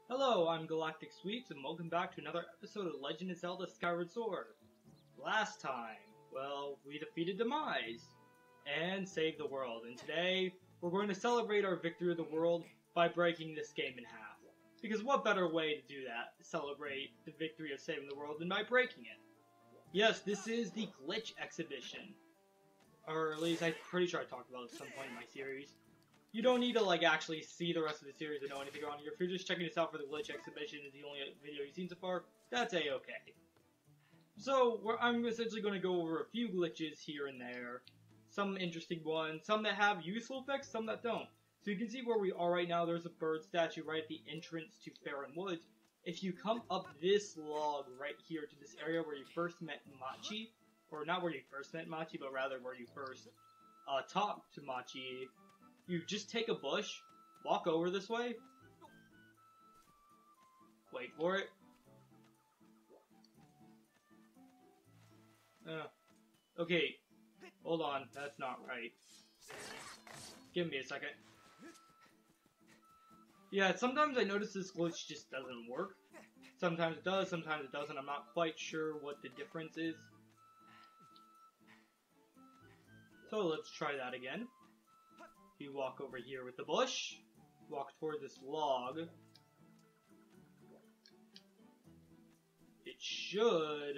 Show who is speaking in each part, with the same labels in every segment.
Speaker 1: Hello, I'm Galactic Sweets, and welcome back to another episode of Legend of Zelda Skyward Sword. Last time, well, we defeated Demise and saved the world, and today we're going to celebrate our victory of the world by breaking this game in half. Because what better way to do that, to celebrate the victory of saving the world, than by breaking it? Yes, this is the Glitch Exhibition. Or at least I'm pretty sure I talked about it at some point in my series. You don't need to actually see the rest of the series to know anything on it. If you're just checking this out for the Glitch Exhibition, is the only video you've seen so far, that's a-okay. So, I'm essentially going to go over a few glitches here and there. Some interesting ones, some that have useful effects, some that don't. So you can see where we are right now. There's a bird statue right at the entrance to Faron Woods. If you come up this log right here to this area where you first met Machi, or not where you first met Machi, but rather where you first talked to Machi, you just take a bush, walk over this way, wait for it. Okay, hold on, that's not right. Give me a second. Yeah, sometimes I notice this glitch just doesn't work. Sometimes it does, sometimes it doesn't. I'm not quite sure what the difference is. So let's try that again. You walk over here with the bush, walk toward this log. It should...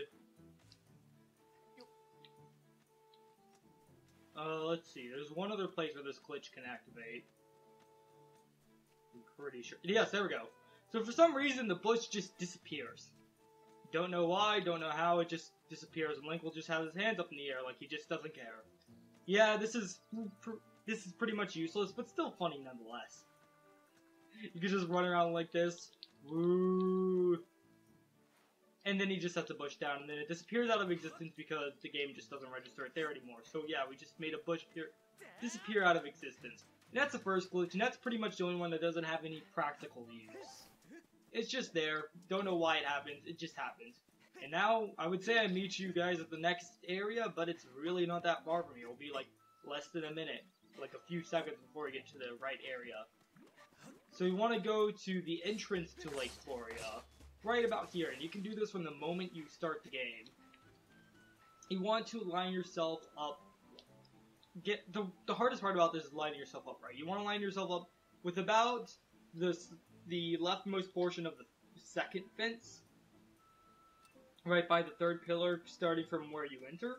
Speaker 1: let's see, there's one other place where this glitch can activate. I'm pretty sure. Yes, there we go. So for some reason, the bush just disappears. Don't know why, don't know how, it just disappears, and Link will just have his hands up in the air like he just doesn't care. Yeah, this is pretty much useless, but still funny nonetheless. You can just run around like this. Woo! And then he just sets a bush down, and then it disappears out of existence because the game just doesn't register it there anymore. So yeah, we just made a bush disappear out of existence. And that's the first glitch, and that's pretty much the only one that doesn't have any practical use. It's just there. Don't know why it happens. It just happens. And now, I would say I meet you guys at the next area, but it's really not that far from here. It'll be like less than a minute. Like a few seconds before we get to the right area. So you want to go to the entrance to Lake Floria, right about here, and you can do this from the moment you start the game. You want to line yourself up. The hardest part about this is lining yourself up right. You want to line yourself up with about the leftmost portion of the second fence, right by the third pillar, starting from where you enter.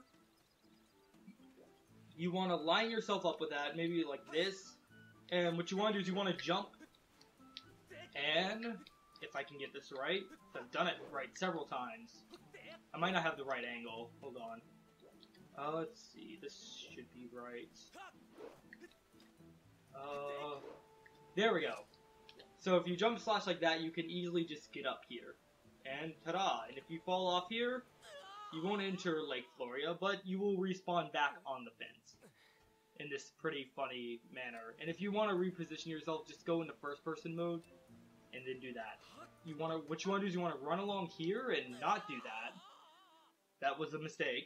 Speaker 1: You want to line yourself up with that, maybe like this, and what you want to do is you want to jump, and if I can get this right, I've done it right several times. I might not have the right angle, hold on. Let's see, this should be right. There we go. So if you jump slash like that, you can easily just get up here. And ta-da! And if you fall off here, you won't enter Lake Floria, but you will respawn back on the fence in this pretty funny manner. And if you want to reposition yourself, just go into first-person mode and then do that. What you want to do is you want to run along here and not do that. That was a mistake.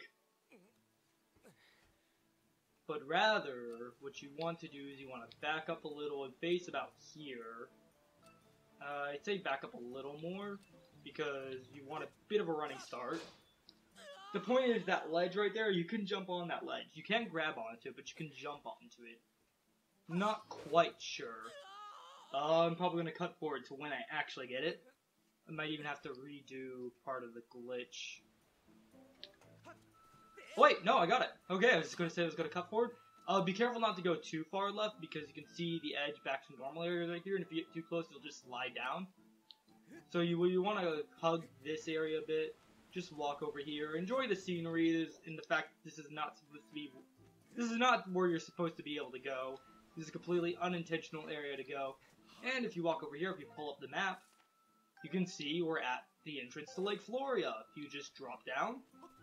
Speaker 1: But rather, what you want to do is you want to back up a little and face about here. I'd say back up a little more, because you want a bit of a running start. The point is that ledge right there, you can jump on that ledge. You can't grab onto it, but you can jump onto it. Not quite sure. I'm probably going to cut forward to when I actually get it. I might even have to redo part of the glitch. Oh, wait, no, I got it. Okay, I was just going to say I was going to cut forward. Be careful not to go too far left, because you can see the edge back to normal area right here, and if you get too close, you'll just slide down. So you want to hug this area a bit, just walk over here, enjoy the scenery, and the fact that this is not where you're supposed to be able to go. This is a completely unintentional area to go. And if you walk over here, if you pull up the map, you can see we're at the entrance to Lake Floria. If you just drop down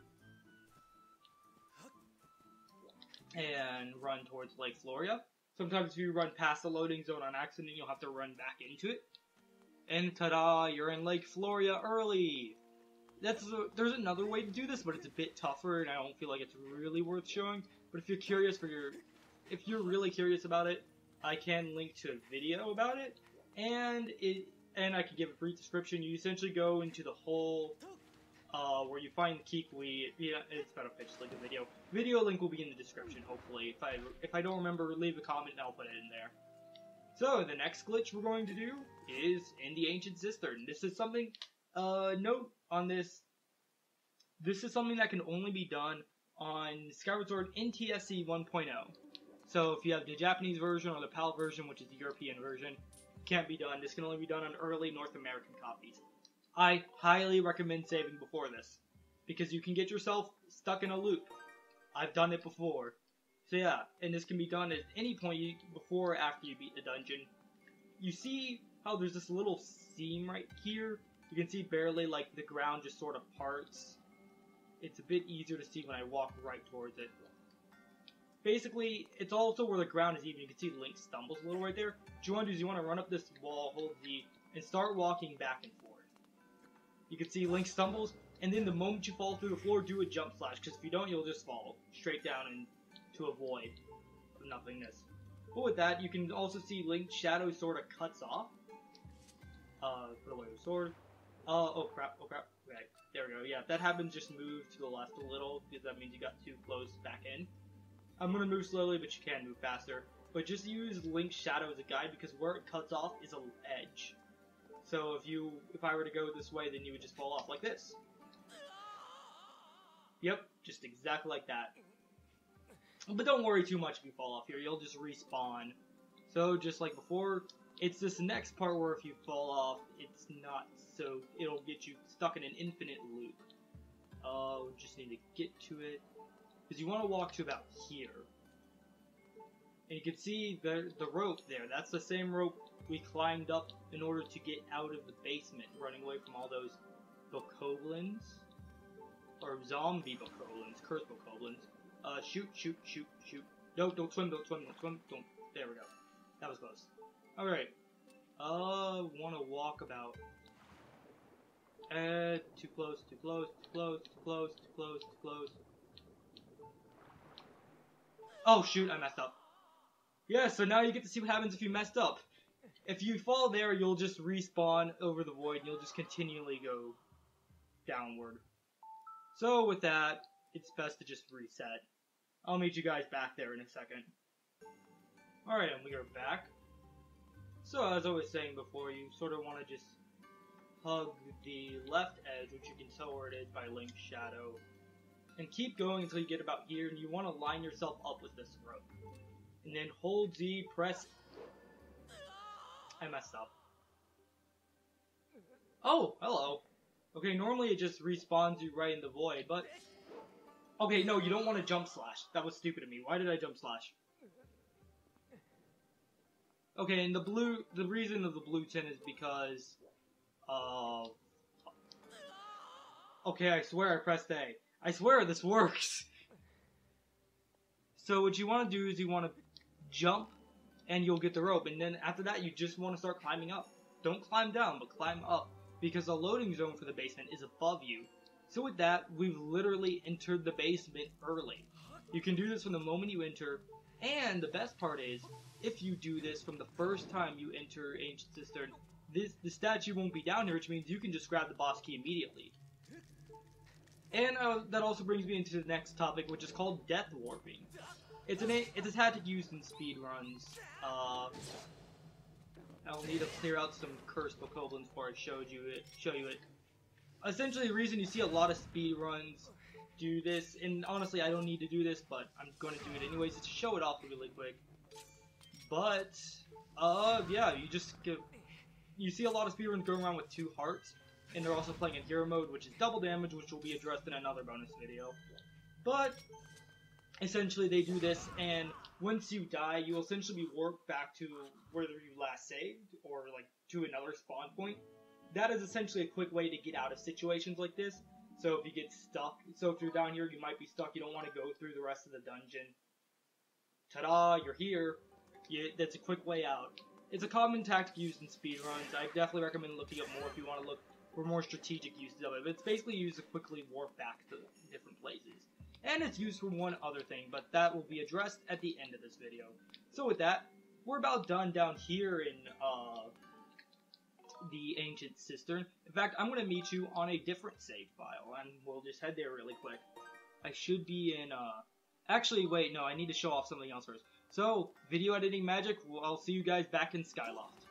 Speaker 1: and run towards Lake Floria. Sometimes if you run past the loading zone on accident, you'll have to run back into it. And ta-da, you're in Lake Floria early! There's another way to do this, but it's a bit tougher, and I don't feel like it's really worth showing. But if you're really curious about it, I can link to a video about it, and and I can give a brief description. You essentially go into the hole where you find the Kikui. Yeah, it's better if I just link the video. Video link will be in the description, hopefully. If I don't remember, leave a comment and I'll put it in there. So, the next glitch we're going to do is in the Ancient Cistern. This is something, note on this, this is something that can only be done on Skyward Sword NTSC 1.0. So, if you have the Japanese version or the PAL version, which is the European version, can't be done. This can only be done on early North American copies. I highly recommend saving before this, because you can get yourself stuck in a loop. I've done it before. So yeah, and this can be done at any point before or after you beat the dungeon. You see how there's this little seam right here? You can see barely, like, the ground just sort of parts. It's a bit easier to see when I walk right towards it. Basically, it's also where the ground is even. You can see Link stumbles a little right there. What you want to do is you want to run up this wall, hold Z, and start walking back and forth. You can see Link stumbles, and then the moment you fall through the floor, do a jump slash, because if you don't, you'll just fall straight down into a void of nothingness. But with that, you can also see Link's shadow sort of cuts off. Put away the sword. Oh crap, okay, there we go. Yeah, if that happens, just move to the left a little, because that means you got too close back in. I'm gonna move slowly, but you can move faster. But just use Link's shadow as a guide, because where it cuts off is an edge. So if I were to go this way, then you would just fall off like this. Yep, just exactly like that. But don't worry too much if you fall off here, you'll just respawn. So just like before, it's this next part where if you fall off, it's not so, it'll get you stuck in an infinite loop. Just need to get to it. Because you want to walk to about here. And you can see the rope there, that's the same rope we climbed up in order to get out of the basement, running away from all those bokoblins. Or zombie bokoblins, cursed bokoblins. Shoot. No, don't swim. There we go. That was close. Alright. Wanna walk about. Too close. Oh shoot, I messed up. Yeah, so now you get to see what happens if you messed up. If you fall there, you'll just respawn over the void, and you'll just continually go downward. So with that, it's best to just reset. I'll meet you guys back there in a second. Alright, and we are back. So as I was saying before, you sort of want to just hug the left edge, which you can tell where it is by Link's shadow, and keep going until you get about here, and you want to line yourself up with this rope. And then hold Z, press... I messed up. Oh, hello. Okay, normally it just respawns you right in the void, but... Okay, no, you don't want to jump slash. That was stupid of me. Why did I jump slash? Okay, and the reason of the blue tin is because... Okay, I swear I pressed A. I swear this works! So what you want to do is you want to jump, and you'll get the rope, and then after that you just want to start climbing up. Don't climb down, but climb up, because the loading zone for the basement is above you. So with that, we've literally entered the basement early. You can do this from the moment you enter, and the best part is, if you do this from the first time you enter Ancient Cistern, the statue won't be down here, which means you can just grab the boss key immediately. And that also brings me into the next topic, which is called Death Warping. It's a tactic used in speedruns. I'll need to clear out some cursed bokoblins before I show you it. Essentially, the reason you see a lot of speedruns do this, and honestly, I don't need to do this, but I'm going to do it anyways, is to show it off really quick. But, yeah, you see a lot of speedruns going around with 2 hearts, and they're also playing in hero mode, which is double damage, which will be addressed in another bonus video. But, essentially, they do this, and once you die, you will essentially be warped back to where you last saved, or, like, to another spawn point. That is essentially a quick way to get out of situations like this. So if you get stuck, so if you're down here, you might be stuck, you don't want to go through the rest of the dungeon. Ta-da, you're here. That's a quick way out. It's a common tactic used in speedruns. I definitely recommend looking up more if you want to look for more strategic uses of it. But it's basically used to quickly warp back to different places. And it's used for one other thing, but that will be addressed at the end of this video. So with that, we're about done down here in the Ancient Cistern. In fact, I'm going to meet you on a different save file, and we'll just head there really quick. I should be in, actually, wait, no, I need to show off something else first. So, video editing magic, I'll see you guys back in Skyloft.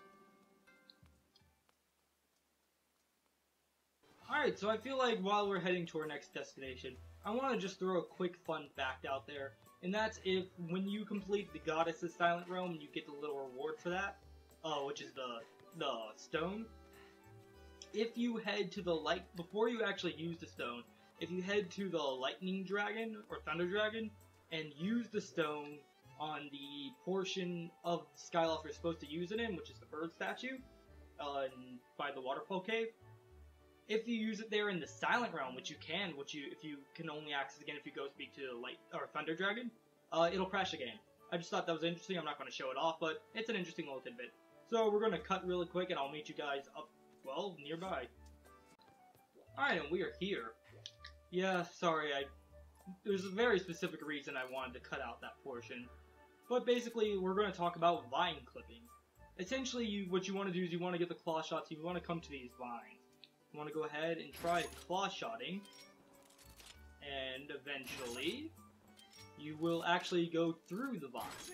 Speaker 1: Alright, so I feel like while we're heading to our next destination, I want to just throw a quick fun fact out there, and that's if, when you complete the Goddess's Silent Realm, you get the little reward for that, which is the stone. If you head to the light, before you actually use the stone, if you head to the Lightning Dragon, or Thunder Dragon, and use the stone on the portion of Skyloft you're supposed to use it in, which is the bird statue, by the waterfall cave, if you use it there in the Silent Realm, which you can, if you can only access again if you go speak to Light or Thunder Dragon, it'll crash the game. I just thought that was interesting. I'm not going to show it off, but it's an interesting little tidbit. So we're going to cut really quick, and I'll meet you guys up, well, nearby. Alright, and we are here. Yeah, sorry, there's a very specific reason I wanted to cut out that portion. But basically, we're going to talk about vine clipping. Essentially, what you want to do is you want to get the claw shots, you want to come to these vines. You want to go ahead and try claw shotting, and eventually, you will actually go through the vines.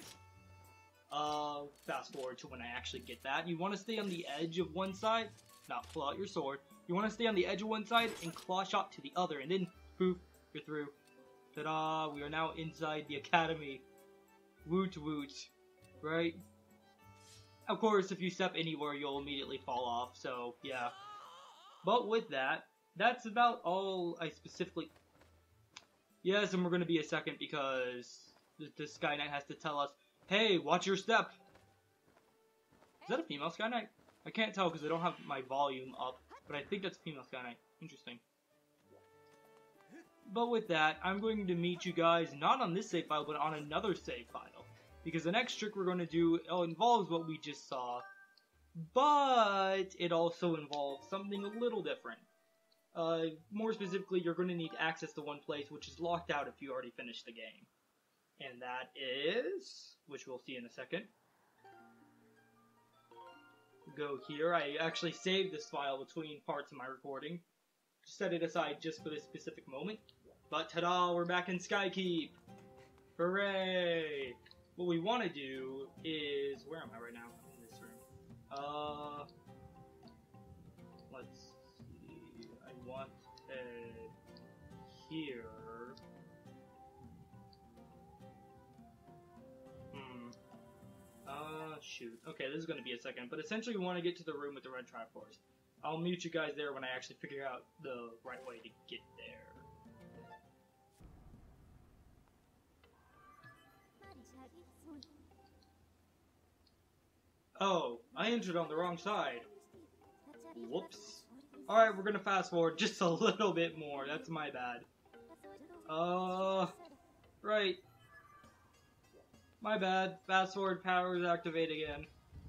Speaker 1: Fast forward to when I actually get that. You want to stay on the edge of one side, not pull out your sword. You want to stay on the edge of one side and claw shot to the other, and then, poof, you're through. Ta-da, we are now inside the academy. Woot woot, right? Of course, if you step anywhere, you'll immediately fall off, so, yeah. But with that, that's about all I specifically... Yes, and we're going to be a second because the Sky Knight has to tell us, hey, watch your step! Is that a female Sky Knight? I can't tell because I don't have my volume up, but I think that's a female Sky Knight. Interesting. But with that, I'm going to meet you guys not on this save file, but on another save file. Because the next trick we're going to do involves what we just saw, but it also involves something a little different. More specifically, you're going to need access to one place, which is locked out if you already finished the game. And that is, which we'll see in a second. Go here. I actually saved this file between parts of my recording. Set it aside just for this specific moment. But ta-da, we're back in Skykeep! Hooray! What we want to do is... Where am I right now? In this room. Let's see... I want here... Shoot. Okay, this is going to be a second, but essentially we want to get to the room with the red Triforce. I'll mute you guys there when I actually figure out the right way to get there. Oh, I entered on the wrong side. Whoops. Alright, we're gonna fast forward just a little bit more. That's my bad. Right. My bad. Fast forward powers activate again.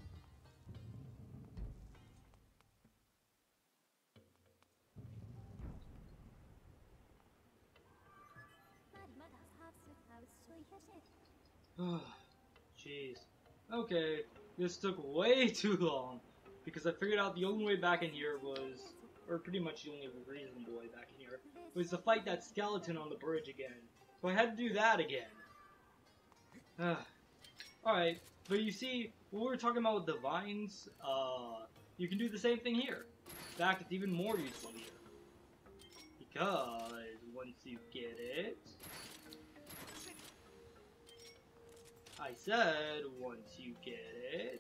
Speaker 1: Jeez. Okay, this took way too long, because I figured out the only way back in here was, or pretty much the only reasonable way back in here, was to fight that skeleton on the bridge again. So I had to do that again. Alright, but you see, what we were talking about with the vines, you can do the same thing here. In fact, it's even more useful here. Because once you get it... I said, once you get it...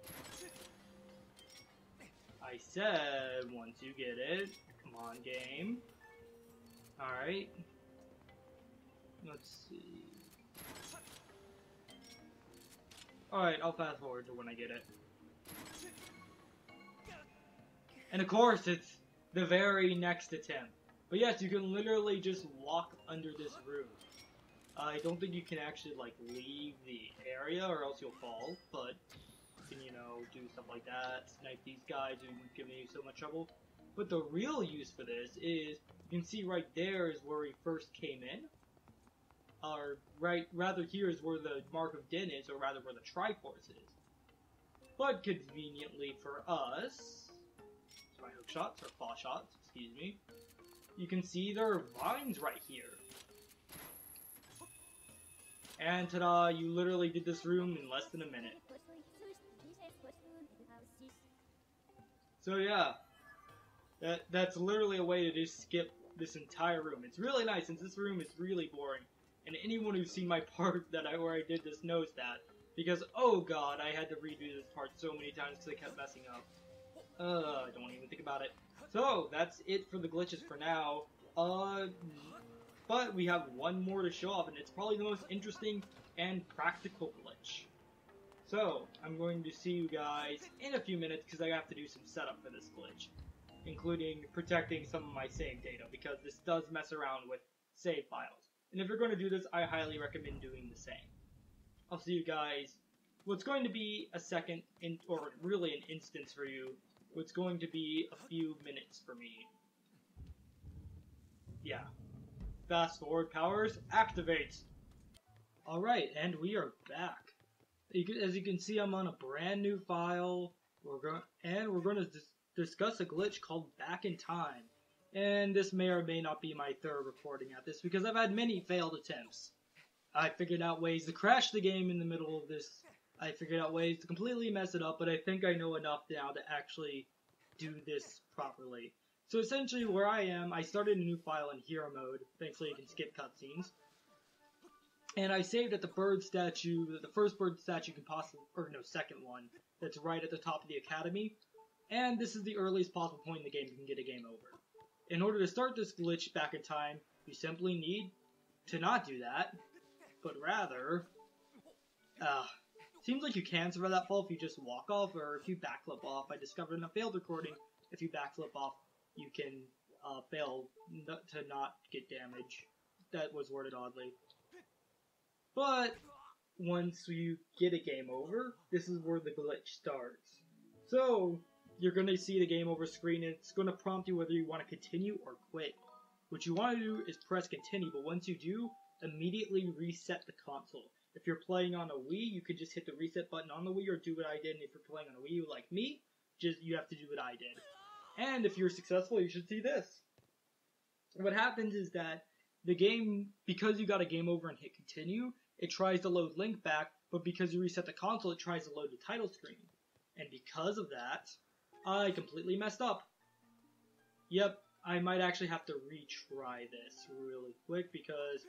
Speaker 1: I said, once you get it... Come on, game. Alright. Let's see... Alright, I'll fast forward to when I get it. And of course, it's the very next attempt. But yes, you can literally just walk under this room. I don't think you can actually, like, leave the area or else you'll fall, but you can, you know, do stuff like that, snipe these guys who give me so much trouble. But the real use for this is, you can see right there is where we first came in. Or, rather here is where the Mark of Den is, or rather where the Triforce is. But conveniently for us, shots, or claw shots, excuse me. You can see there are vines right here. And ta-da, you literally did this room in less than a minute. So yeah, that's literally a way to just skip this entire room. It's really nice since this room is really boring. And anyone who's seen my part where I did this knows that. Because, oh god, I had to redo this part so many times because I kept messing up. Don't even think about it. So, that's it for the glitches for now. But we have one more to show off, and it's probably the most interesting and practical glitch. So, I'm going to see you guys in a few minutes because I have to do some setup for this glitch, including protecting some of my save data, because this does mess around with save files. And if you're going to do this, I highly recommend doing the same. I'll see you guys. What's going to be a second, or really an instance for you, what's going to be a few minutes for me. Yeah. Fast forward powers, activate! Alright, and we are back. As you can see, I'm on a brand new file, we're going to discuss a glitch called Back in Time. And this may or may not be my third recording at this, because I've had many failed attempts. I figured out ways to crash the game in the middle of this. I figured out ways to completely mess it up, but I think I know enough now to actually do this properly. So essentially where I am, I started a new file in hero mode. Thankfully you can skip cutscenes. And I saved at the bird statue, the first bird statue you can possibly, or no, second one, that's right at the top of the academy. And this is the earliest possible point in the game you can get a game over. In order to start this glitch Back in Time, you simply need to not do that, but rather, seems like you can survive that fall if you just walk off, or if you backflip off. I discovered in a failed recording, if you backflip off, you can fail to not get damage. That was worded oddly. But once you get a game over, this is where the glitch starts. So, you're going to see the game over screen, and it's going to prompt you whether you want to continue or quit. What you want to do is press continue, but once you do, immediately reset the console. If you're playing on a Wii, you can just hit the reset button on the Wii or do what I did, and if you're playing on a Wii U like me, you have to do what I did. And if you're successful, you should see this. What happens is that the game, because you got a game over and hit continue, it tries to load Link back, but because you reset the console, it tries to load the title screen. And because of that, I completely messed up. Yep, I might actually have to retry this really quick because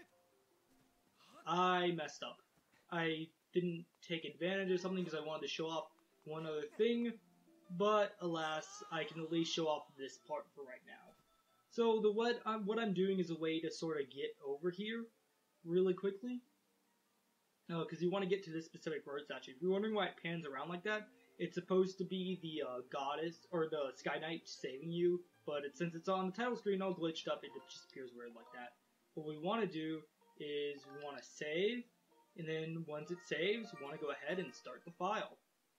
Speaker 1: I messed up. I didn't take advantage of something because I wanted to show off one other thing, but alas, I can at least show off this part for right now. So what I'm doing is a way to sort of get over here really quickly. No, because you want to get to this specific bird statue. If you're wondering why it pans around like that, it's supposed to be the goddess, or the Sky Knight saving you, but since it's on the title screen all glitched up, it just appears weird like that. What we want to do is we want to save, and then once it saves, we want to go ahead and start the file.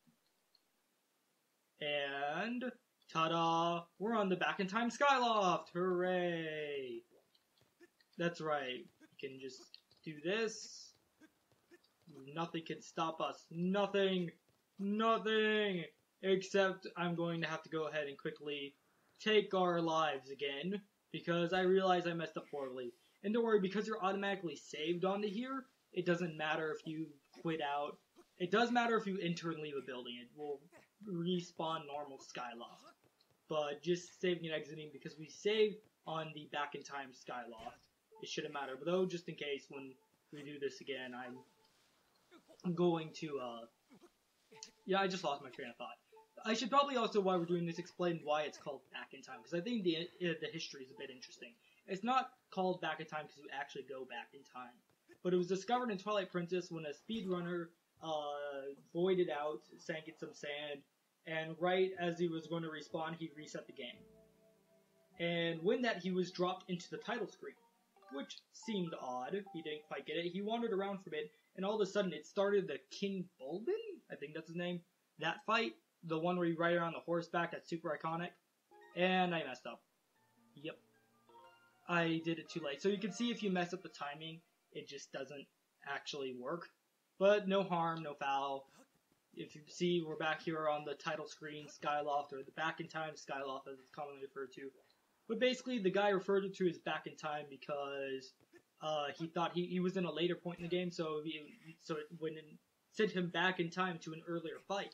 Speaker 1: And ta-da! We're on the Back in Time Skyloft! Hooray! That's right. You can just do this. Nothing can stop us. Nothing! Nothing! Except I'm going to have to go ahead and quickly take our lives again, because I realize I messed up horribly. And don't worry, because you're automatically saved onto here, it doesn't matter if you quit out. It does matter if you enter and leave a building. It will respawn normal Skyloft. But just saving and exiting, because we saved on the Back in Time Skyloft, it shouldn't matter. But though, just in case, when we do this again, I'm going to, yeah, I just lost my train of thought. I should probably also, while we're doing this, explain why it's called Back in Time, because I think the history is a bit interesting. It's not called Back in Time because you actually go back in time. But it was discovered in Twilight Princess when a speedrunner voided out, sank in some sand, and right as he was going to respawn, he reset the game. And when that, he was dropped into the title screen, which seemed odd. He didn't quite get it. He wandered around for a bit, and all of a sudden it started the King Bulbin? I think that's his name. That fight, the one where you ride around the horseback, that's super iconic. And I messed up. Yep. I did it too late. So you can see if you mess up the timing, it just doesn't actually work. But no harm, no foul. If you see, we're back here on the title screen, Skyloft, or the Back in Time Skyloft as it's commonly referred to. But basically, the guy referred to as Back in Time because he thought he was in a later point in the game, so it wouldn't send him back in time to an earlier fight.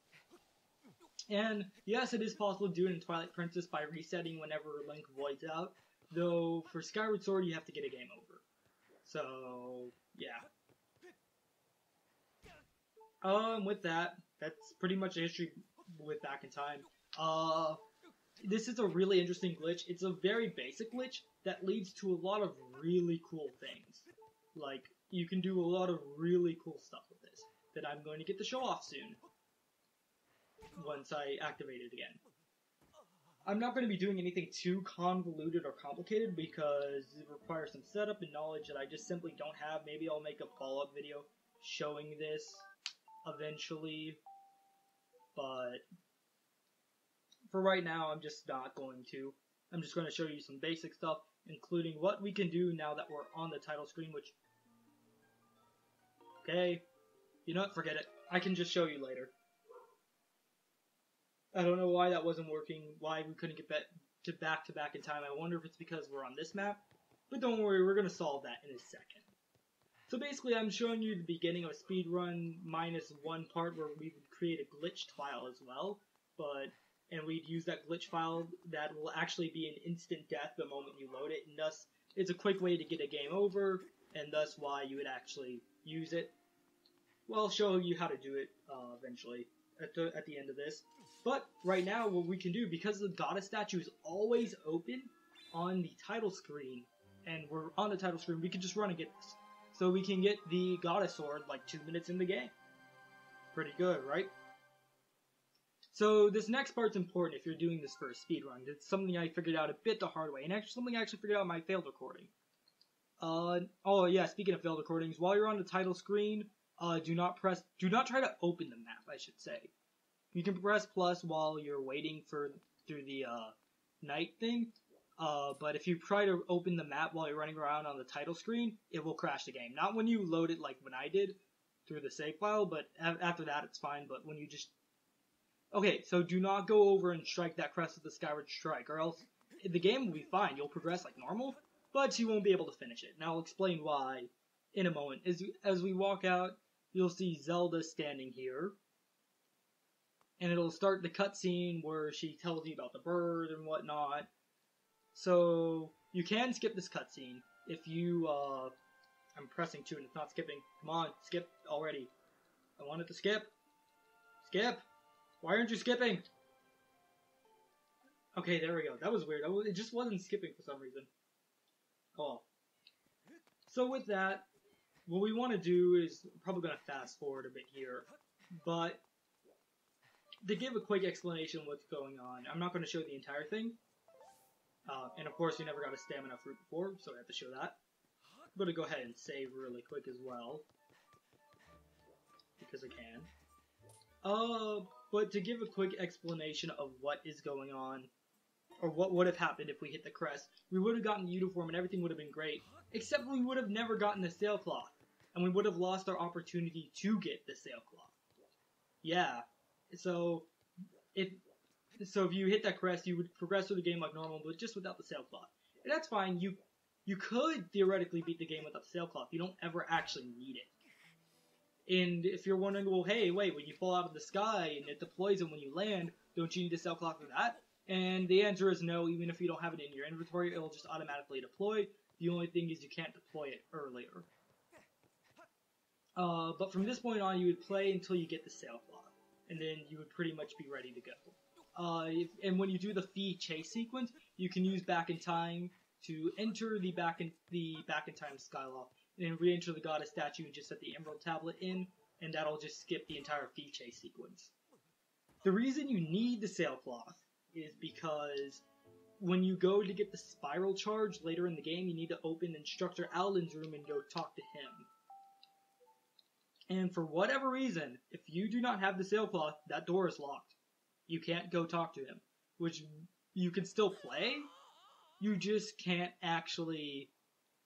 Speaker 1: And yes, it is possible to do it in Twilight Princess by resetting whenever Link voids out, though for Skyward Sword you have to get a game over. So, yeah. With that, that's pretty much the history with Back in Time. This is a really interesting glitch. It's a very basic glitch that leads to a lot of really cool things. Like, you can do a lot of really cool stuff with this that I'm going to get to show off soon, once I activate it again. I'm not going to be doing anything too convoluted or complicated because it requires some setup and knowledge that I just simply don't have. Maybe I'll make a follow-up video showing this eventually, but for right now I'm just not going to. I'm just going to show you some basic stuff, including what we can do now that we're on the title screen, which... Okay, you know what, forget it. I can just show you later. I don't know why that wasn't working, why we couldn't get back in time. I wonder if it's because we're on this map, but don't worry, we're going to solve that in a second. So basically, I'm showing you the beginning of a speedrun minus one part where we would create a glitched file as well, and we'd use that glitch file that will actually be an instant death the moment you load it, and thus it's a quick way to get a game over, and thus why you would actually use it. Well, I'll show you how to do it eventually at the end of this. But right now, what we can do, because the goddess statue is always open on the title screen, and we're on the title screen, we can just run and get this. So we can get the goddess sword like 2 minutes in the game. Pretty good, right? So this next part's important if you're doing this for a speedrun. It's something I figured out a bit the hard way, and actually something I actually figured out in my failed recording. Oh yeah, speaking of failed recordings, while you're on the title screen, do not try to open the map, I should say. You can press plus while you're waiting through the night thing, but if you try to open the map while you're running around on the title screen, it will crash the game. Not when you load it like when I did through the save file, but after that it's fine, but when you just... Okay, so do not go over and strike that crest with the Skyward Strike, or else the game will be fine. You'll progress like normal, but you won't be able to finish it. And I'll explain why in a moment. As we walk out, you'll see Zelda standing here, and it'll start the cutscene where she tells you about the bird and whatnot. So you can skip this cutscene if you, I'm pressing 2 and it's not skipping. Come on, skip already. I want it to skip. Skip! Why aren't you skipping? Okay, there we go. That was weird. It just wasn't skipping for some reason. Oh. So with that, what we want to do is, I'm probably going to fast forward a bit here, but to give a quick explanation of what's going on, I'm not going to show the entire thing. And of course, we never got a stamina fruit before, so I have to show that. I'm going to go ahead and save really quick as well, because I can. But to give a quick explanation of what is going on, or what would have happened if we hit the crest, we would have gotten the uniform and everything would have been great, except we would have never gotten the sailcloth, and we would have lost our opportunity to get the sailcloth. Yeah, so if you hit that crest, you would progress through the game like normal, but just without the sailcloth. And that's fine, you could theoretically beat the game without the sailcloth, you don't ever actually need it. And if you're wondering, well, hey, wait, when you fall out of the sky and it deploys it when you land, don't you need a sailcloth for that? And the answer is no. Even if you don't have it in your inventory, it'll just automatically deploy. The only thing is you can't deploy it earlier. But from this point on, you would play until you get the sailcloth, and then you would pretty much be ready to go. And when you do the Fee chase sequence, you can use Back in Time to enter the Back in Time Skyloft, and then re-enter the goddess statue and just set the Emerald Tablet in, and that'll just skip the entire Fee chase sequence. The reason you need the sailcloth is because when you go to get the spiral charge later in the game, you need to open Instructor Alden's room and go talk to him. And for whatever reason, if you do not have the sailcloth, that door is locked. You can't go talk to him. Which, you can still play, you just can't actually...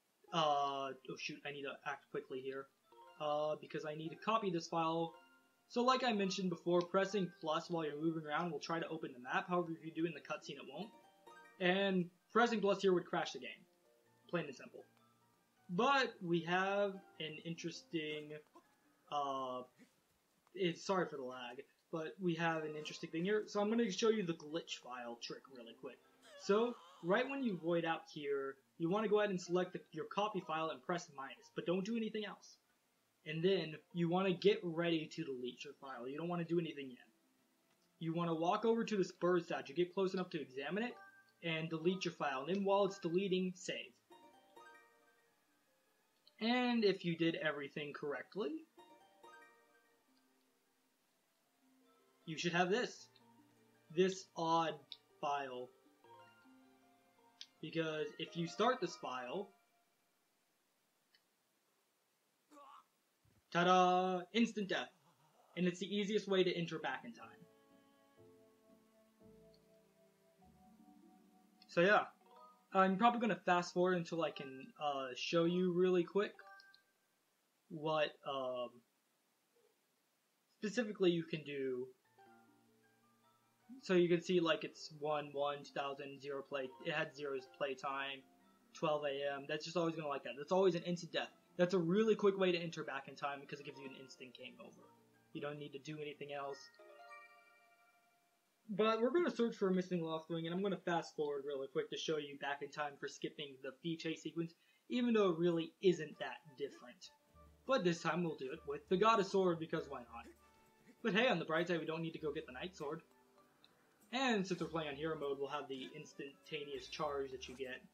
Speaker 1: oh shoot, I need to act quickly here. Because I need to copy this file So like I mentioned before, pressing plus while you're moving around will try to open the map. However, if you do in the cutscene, it won't. And pressing plus here would crash the game. Plain and simple. But we have an interesting, sorry for the lag, but we have an interesting thing here. So I'm going to show you the glitch file trick really quick. So, right when you void out here, you want to go ahead and select your copy file and press minus, but don't do anything else. And then, you want to get ready to delete your file. You don't want to do anything yet. You want to walk over to this bird statue, get close enough to examine it, and delete your file. And then while it's deleting, save. And if you did everything correctly, you should have this odd file. Because if you start this file, ta-da! Instant death. And it's the easiest way to enter back in time. So yeah, I'm probably going to fast forward until I can show you really quick what specifically you can do. So you can see like it's 1/1 2000 0 play. It had 0's play time, 12 a.m. That's just always going to like that. That's always an instant death. That's a really quick way to enter back in time because it gives you an instant game over. You don't need to do anything else. But we're going to search for a missing lost ring, and I'm going to fast forward really quick to show you back in time for skipping the Fee Chase sequence, even though it really isn't that different. But this time we'll do it with the Goddess Sword, because why not? But hey, on the bright side, we don't need to go get the Knight Sword. And since we're playing on Hero Mode, we'll have the instantaneous charge that you get.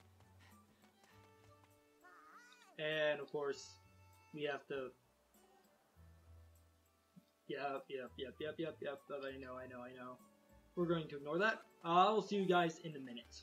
Speaker 1: And of course, we have to... Yep. I know. We're going to ignore that. I'll see you guys in a minute.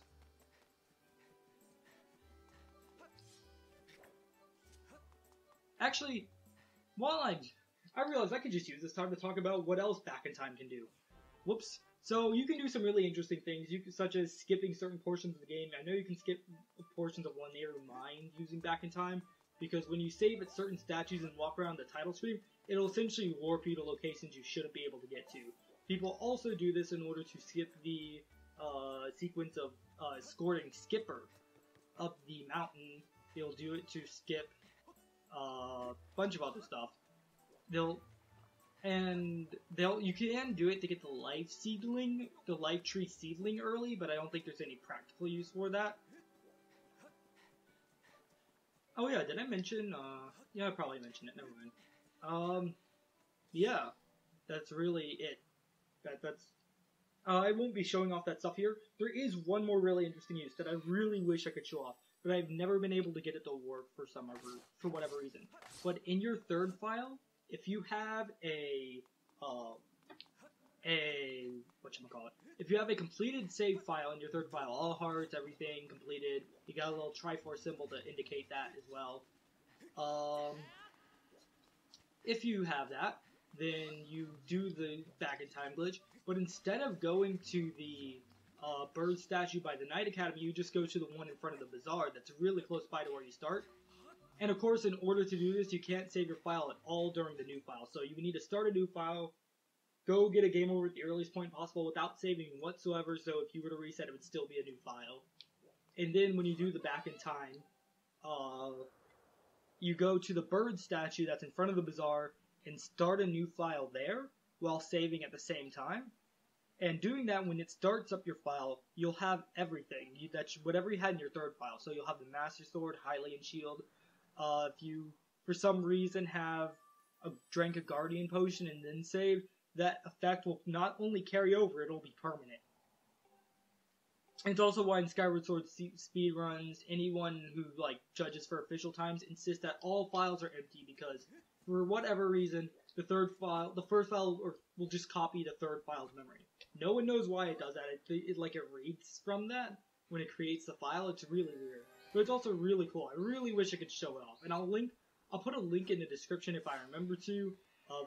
Speaker 1: Actually, while I realized I could just use this time to talk about what else Back in Time can do. Whoops. So you can do some really interesting things, such as skipping certain portions of the game. I know you can skip portions of Linear Mind using Back in Time, because when you save at certain statues and walk around the title screen, it'll essentially warp you to locations you shouldn't be able to get to. People also do this in order to skip the sequence of escorting Skipper up the mountain. They'll do it to skip a bunch of other stuff. You can do it to get the life tree seedling early, but I don't think there's any practical use for that. Oh yeah, did I mention, yeah, I probably mentioned it, never mind. Yeah, that's really it. I won't be showing off that stuff here. There is one more really interesting use that I really wish I could show off, but I've never been able to get it to work for whatever reason. But in your third file, if you have if you have a completed save file in your third file, all hearts, everything completed, you got a little Triforce symbol to indicate that as well. If you have that, then you do the Back in Time glitch, but instead of going to the bird statue by the Knight Academy, you just go to the one in front of the bazaar that's really close by to where you start. And of course, in order to do this, you can't save your file at all during the new file. So you need to start a new file, go get a game over at the earliest point possible without saving whatsoever, so if you were to reset, it would still be a new file. And then when you do the Back in Time, you go to the bird statue that's in front of the bazaar and start a new file there while saving at the same time. And doing that, when it starts up your file, you'll have everything. Whatever you had in your third file. So you'll have the Master Sword, Hylian Shield. If you, for some reason, drank a Guardian Potion and then saved, that effect will not only carry over, it'll be permanent. It's also why in Skyward Sword speedruns, anyone who judges for official times insists that all files are empty, because for whatever reason, the first file will just copy the third file's memory. No one knows why it does that. It reads from that when it creates the file. It's really weird, but it's also really cool. I really wish I could show it off, and I'll put a link in the description if I remember to, of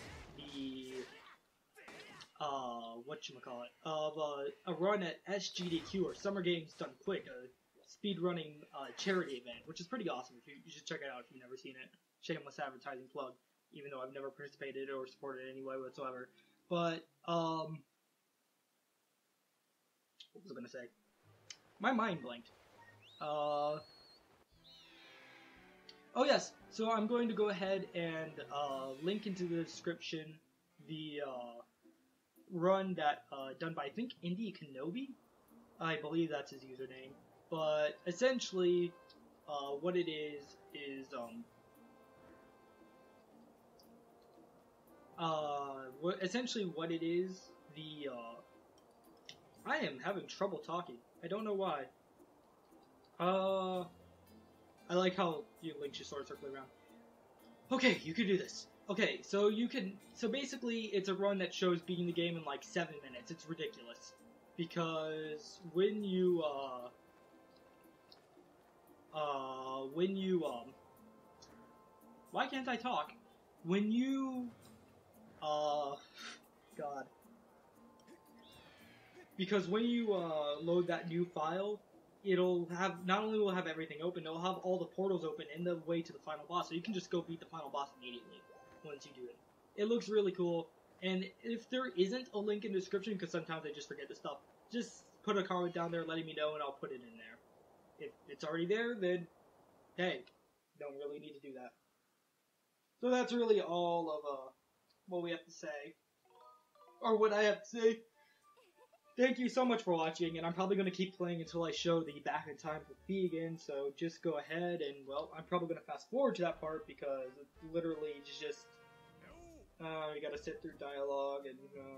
Speaker 1: a run at SGDQ, or Summer Games Done Quick, a speedrunning charity event, which is pretty awesome. You should check it out if you've never seen it. Shameless advertising plug. even though I've never participated or supported it in any way whatsoever. But, what was I gonna say? My mind blanked. Oh yes, so I'm going to go ahead and link into the description the run that done by, I think, Indie Kenobi? I believe that's his username. But essentially, what it is essentially what it is, I am having trouble talking. I don't know why. I like how you links just sort of circle around. Okay, you can do this. Okay, so basically it's a run that shows beating the game in like 7 minutes. It's ridiculous. Because when you, why can't I talk? When you, God. Because when you, load that new file, it'll have, not only will it have everything open, it'll have all the portals open in the way to the final boss, so you can just go beat the final boss immediately once you do it. It looks really cool, and if there isn't a link in the description, because sometimes I just forget this stuff, just put a comment down there letting me know and I'll put it in there. If it's already there, then, hey, don't really need to do that. So that's really all of, what we have to say. Or what I have to say. Thank you so much for watching, and I'm probably going to keep playing until I show the back in time for Fie again, so just go ahead and, well, I'm probably going to fast forward to that part because it's literally just, you gotta sit through dialogue, and,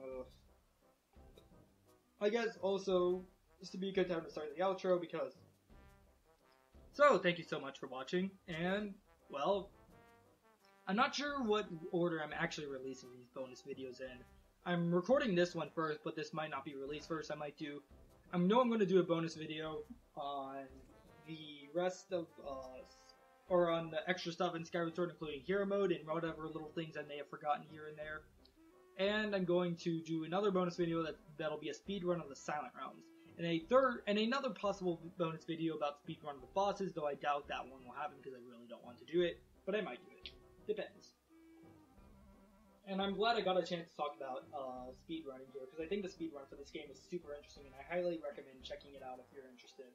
Speaker 1: I guess also, this would be a good time to start the outro because, so, thank you so much for watching, and, well, I'm not sure what order I'm actually releasing these bonus videos in. I'm recording this one first, but this might not be released first. I know I'm going to do a bonus video on the rest of, or on the extra stuff in Skyward Sword, including Hero Mode and whatever little things I may have forgotten here and there. And I'm going to do another bonus video that'll be a speed run of the Silent Realms. And another possible bonus video about speed run of the bosses, though I doubt that one will happen because I really don't want to do it, but I might do it. Depends. And I'm glad I got a chance to talk about speedrunning here, because I think the speedrun for this game is super interesting, and I highly recommend checking it out if you're interested.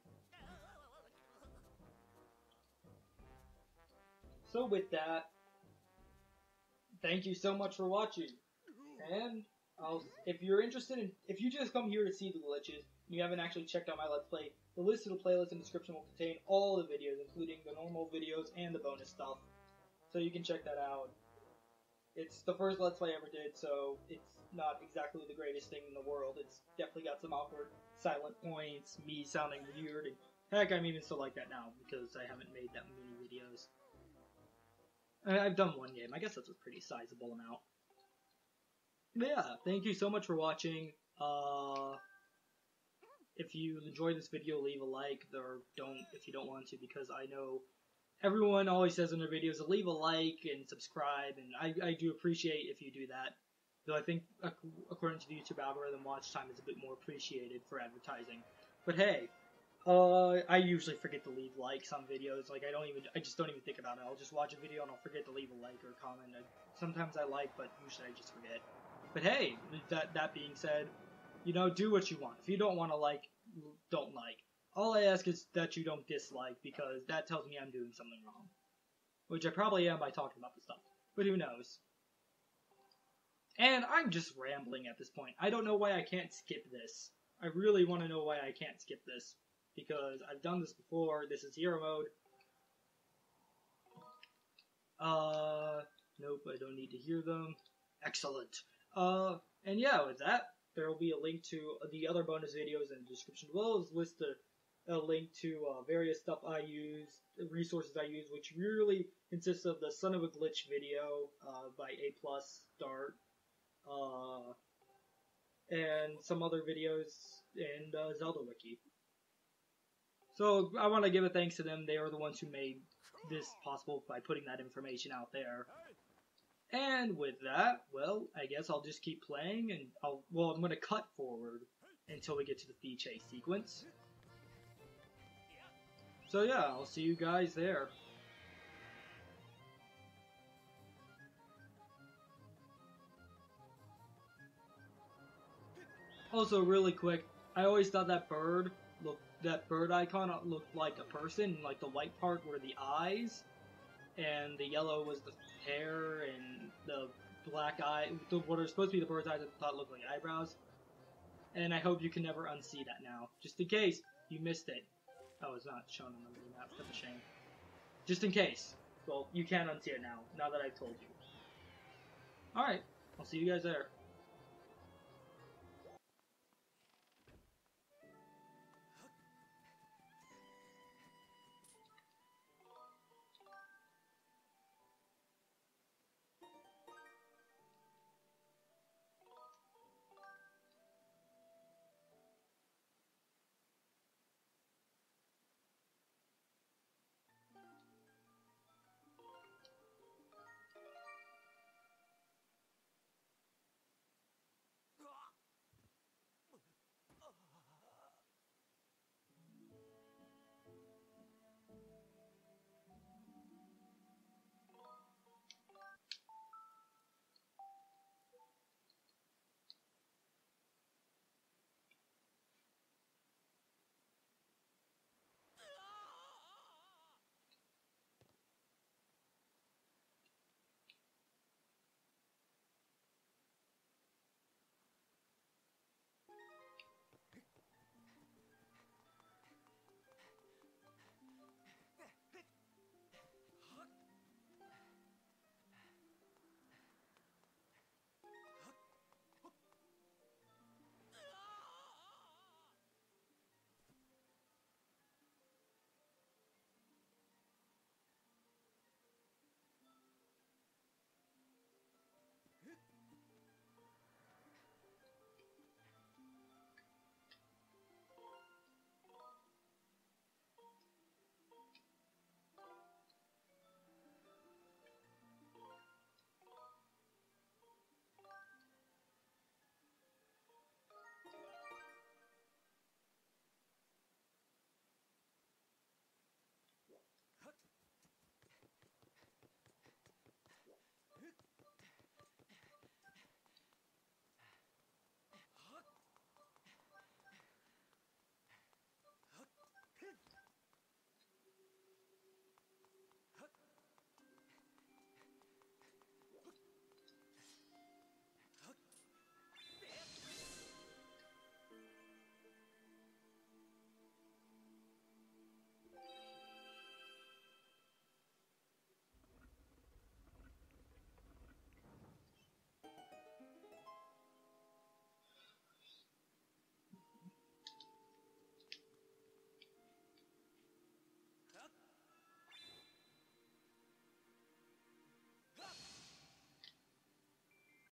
Speaker 1: So with that, thank you so much for watching, and if you're interested in, if you just come here to see the glitches, and you haven't actually checked out my Let's Play, the list of the playlist in the description will contain all the videos, including the normal videos and the bonus stuff, so you can check that out. It's the first Let's Play I ever did, so it's not exactly the greatest thing in the world. It's definitely got some awkward silent points, me sounding weird, and heck, I'm even still like that now, because I haven't made that many videos. I've done one game. I guess that's a pretty sizable amount. But yeah, thank you so much for watching. If you enjoyed this video, leave a like, or don't if you don't want to, because I know everyone always says in their videos to leave a like and subscribe, and I do appreciate if you do that. Though I think, according to the YouTube algorithm, watch time is a bit more appreciated for advertising. But hey, I usually forget to leave likes on videos. Like I just don't even think about it. I'll just watch a video and I'll forget to leave a like or a comment. Sometimes I like, but usually I just forget. But hey, that being said, you know, do what you want. If you don't want to like, don't like. All I ask is that you don't dislike, because that tells me I'm doing something wrong. Which I probably am by talking about this stuff. But who knows? And I'm just rambling at this point. I don't know why I can't skip this. I really want to know why I can't skip this. Because I've done this before. This is Hero Mode. Nope, I don't need to hear them. Excellent. And yeah, with that, there will be a link to the other bonus videos in the description, as well as a link to various stuff I use, resources I use, which really consists of the Son of a Glitch video by A+ Start, and some other videos, and Zelda Wiki. So I want to give a thanks to them. They are the ones who made this possible by putting that information out there. And with that, well, I guess I'll just keep playing, and I'm going to cut forward until we get to the Fie chase sequence. So yeah, I'll see you guys there. Also, really quick, I always thought that bird icon looked like a person. Like the white part were the eyes, and the yellow was the hair, and the black eye, what are supposed to be the bird's eyes, I thought looked like eyebrows. And I hope you can never unsee that now, just in case you missed it. Oh, it's not shown on the map. That's a shame. Just in case. Well, you can unsee it now that I've told you. Alright, I'll see you guys there.